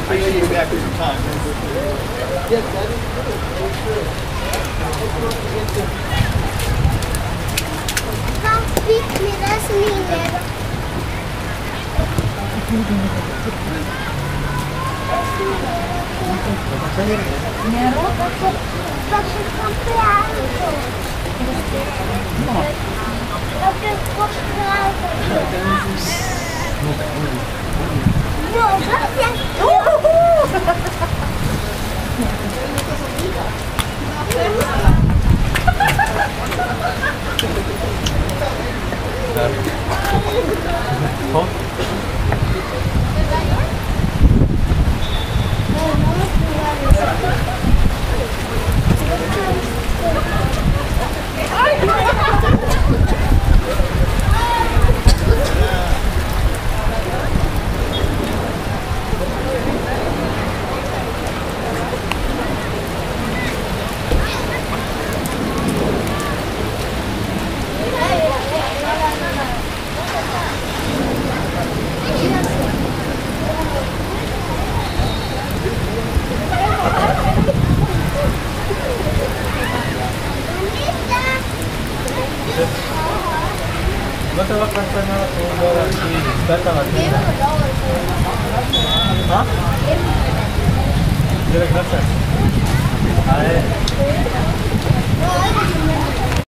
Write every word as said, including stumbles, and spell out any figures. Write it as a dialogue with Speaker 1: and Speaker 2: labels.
Speaker 1: see you back in time. Yes, Daddy.
Speaker 2: Come speak with us, Nina. Porque compraram. Porque compraram. Não,
Speaker 3: Basta wag kang sana kung wala si data ka. Ha? Direct data. Ay.